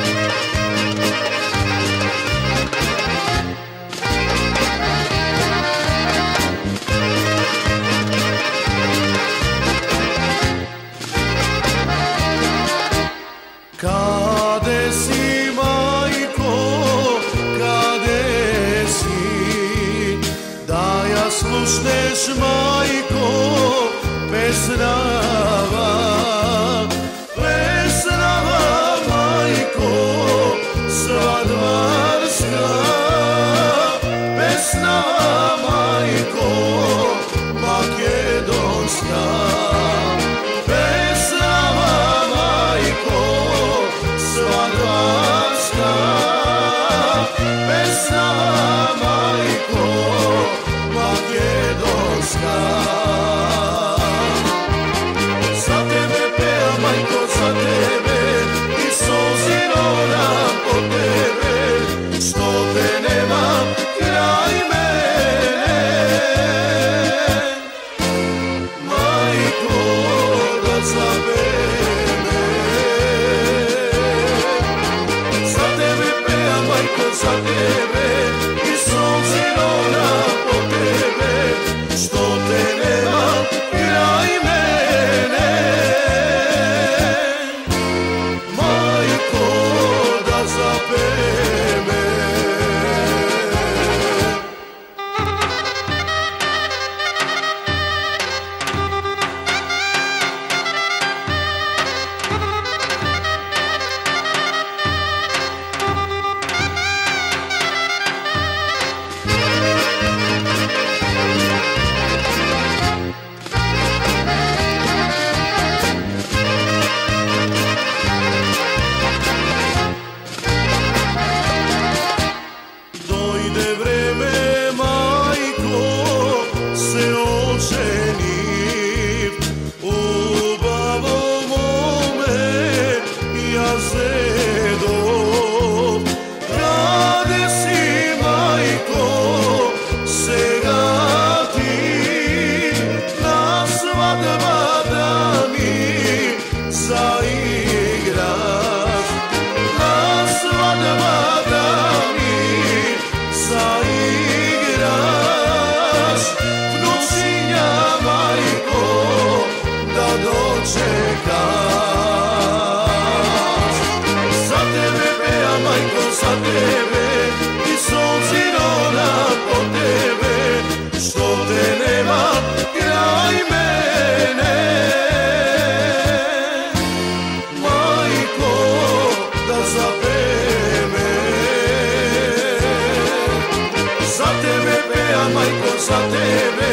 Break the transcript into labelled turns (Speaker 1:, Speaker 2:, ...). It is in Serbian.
Speaker 1: Kade si, majko, kade si, da ja slušneš, majko, pesnava, pesnava, majko, sva dvarska, pesnava, majko, makedonska. Pesnava, majko, makedonska. Za tebe pevam, majko, za tebe, i suzi ronam po tebe, što te nemam kraj mene. Majko, da zabeme. Za tebe pevam, majko, za tebe, i sunce rona po tebe, što te nema kraj mene. Majko, da zapeme. Kade si, majko, sega ti, na svadba da mi zaigraš, na svadba da mi zaigraš, vnučinja, majko, da dočekaš. Majko, za tebe, i sunci rona po tebe, što te nema kraj mene. Majko, da zapeme. Za tebe pevam, majko, za tebe,